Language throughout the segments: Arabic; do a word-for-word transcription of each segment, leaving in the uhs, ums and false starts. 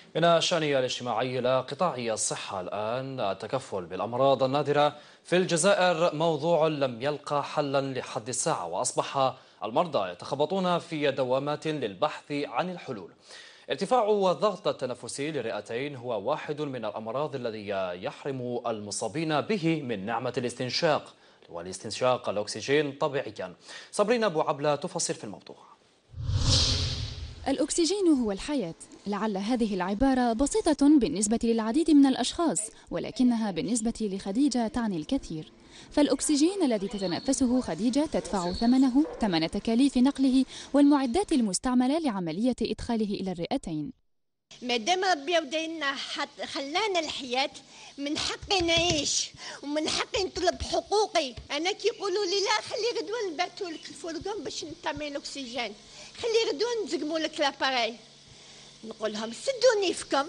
من الشأن الاجتماعي إلى قطاع الصحة الآن، التكفل بالأمراض النادرة في الجزائر موضوع لم يلقى حلا لحد الساعة، وأصبح المرضى يتخبطون في دوامات للبحث عن الحلول. ارتفاع الضغط التنفسي للرئتين هو واحد من الأمراض الذي يحرم المصابين به من نعمة الاستنشاق والاستنشاق الأكسجين طبيعيا. صابرين أبو عبلة تفصل في الموضوع. الأكسجين هو الحياة. لعل هذه العبارة بسيطة بالنسبة للعديد من الأشخاص، ولكنها بالنسبة لخديجة تعني الكثير. فالأكسجين الذي تتنفسه خديجة تدفع ثمنه ثمن تكاليف نقله والمعدات المستعملة لعملية إدخاله إلى الرئتين. ما دام ربي ودينا خلانا الحياة، من حقي نعيش ومن حقي نطلب حقوقي. انا كي يقولوا لي لا خلي غدوه نبعثوا لك الفرقان باش نطمي الاكسجين، خلي غدوه نزقموا لك لاباري، نقول لهم سدوني فيكم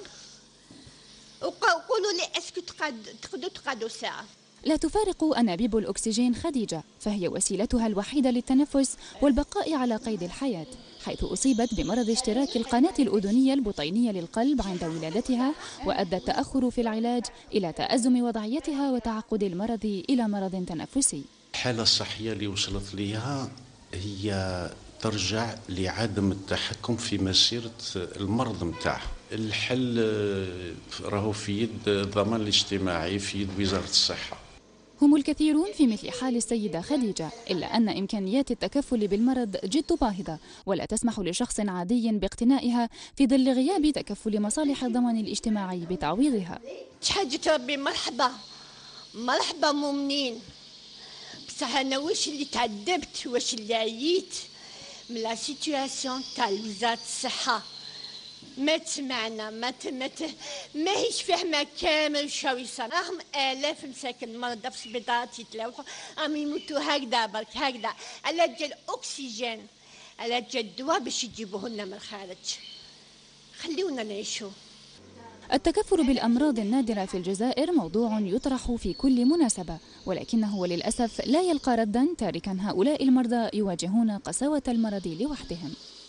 وقولوا لي اسكو تقدروا تقعدوا ساعه. لا تفارق أنابيب الأكسجين خديجة، فهي وسيلتها الوحيدة للتنفس والبقاء على قيد الحياة، حيث أصيبت بمرض اشتراك القناة الأذنية البطينية للقلب عند ولادتها، وأدى التأخر في العلاج إلى تأزم وضعيتها وتعقد المرض إلى مرض تنفسي. الحالة الصحية اللي وصلت ليها هي ترجع لعدم التحكم في مسيرة المرض متاعها. الحل راهو في يد الضمان الاجتماعي، في يد وزارة الصحة. هم الكثيرون في مثل حال السيدة خديجة، إلا أن إمكانيات التكفل بالمرض جد باهظة، ولا تسمح لشخص عادي باقتنائها في ظل غياب تكفل مصالح الضمان الاجتماعي بتعويضها. حاجة ربي مرحبا مرحبا مؤمنين، بصح أنا واش اللي تعذبت واش اللي عييت من لا سيتواسيون تاع وزارة الصحة. ما تسمعنا ما تمت ما هيش فاهمه كامل شو يصير. راهم الاف مساكن مرضى في السبيطارات يتلاوحوا، راهم يموتوا هكذا برك هكذا على جال الاكسجين، على جال الدواء باش يجيبوه لنا من الخارج. خليونا نعيشوا. التكفل بالأمراض النادرة في الجزائر موضوع يطرح في كل مناسبة، ولكنه وللأسف لا يلقى ردا، تاركا هؤلاء المرضى يواجهون قساوة المرض لوحدهم.